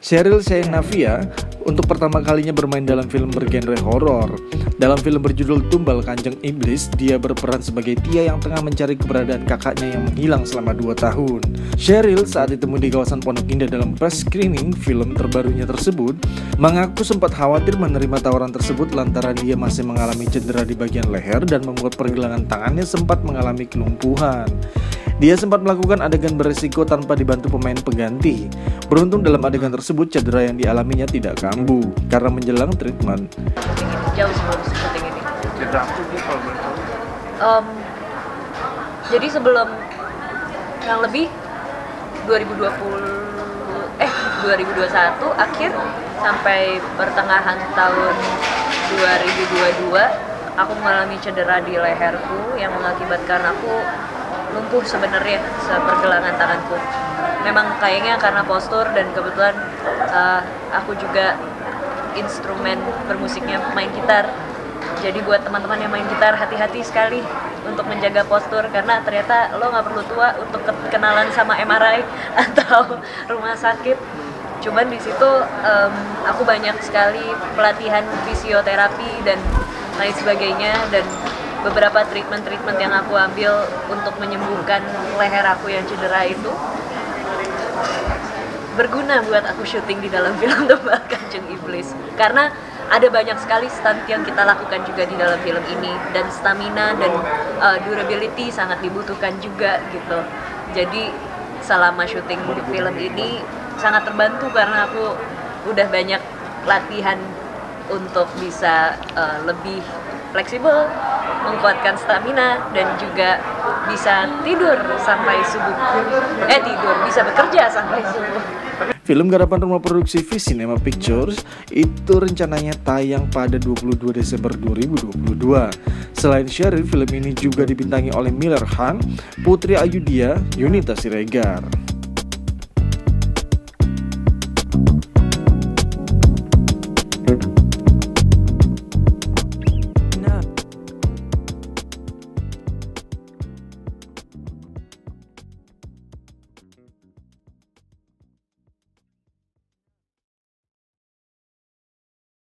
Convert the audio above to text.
Cheryl Sheinafia untuk pertama kalinya bermain dalam film bergenre horor. Dalam film berjudul Tumbal Kanjeng Iblis, dia berperan sebagai Tia yang tengah mencari keberadaan kakaknya yang menghilang selama 2 tahun. Cheryl saat ditemui di kawasan Pondok Indah dalam press screening film terbarunya tersebut, mengaku sempat khawatir menerima tawaran tersebut lantaran dia masih mengalami cedera di bagian leher dan membuat pergelangan tangannya sempat mengalami kelumpuhan. Dia sempat melakukan adegan beresiko tanpa dibantu pemain pengganti. Beruntung dalam adegan tersebut cedera yang dialaminya tidak kambuh karena menjelang treatment. Jauh sebelum syuting ini. Cedera aku Bu kalau boleh tahu. Jadi sebelum kurang lebih 2021 akhir sampai pertengahan tahun 2022 aku mengalami cedera di leherku yang mengakibatkan aku lumpuh sebenarnya sepergelangan tanganku. Memang kayaknya karena postur dan kebetulan aku juga instrumen bermusiknya main gitar. Jadi buat teman-teman yang main gitar hati-hati sekali untuk menjaga postur karena ternyata lo nggak perlu tua untuk kenalan sama MRI atau rumah sakit. Cuman di situ aku banyak sekali pelatihan fisioterapi dan lain sebagainya dan beberapa treatment yang aku ambil untuk menyembuhkan leher aku yang cedera itu berguna buat aku syuting di dalam film Tumbal Kanjeng Iblis karena ada banyak sekali stunt yang kita lakukan juga di dalam film ini dan stamina dan durability sangat dibutuhkan juga gitu. Jadi selama syuting di film ini sangat terbantu karena aku udah banyak latihan untuk bisa lebih fleksibel, menguatkan stamina dan juga bisa tidur sampai subuh. Bisa bekerja sampai subuh. Film garapan rumah produksi V Cinema Pictures itu rencananya tayang pada 22 Desember 2022. Selain Cheryl, film ini juga dibintangi oleh Miller Han, Putri Ayudhya, Yunita Siregar.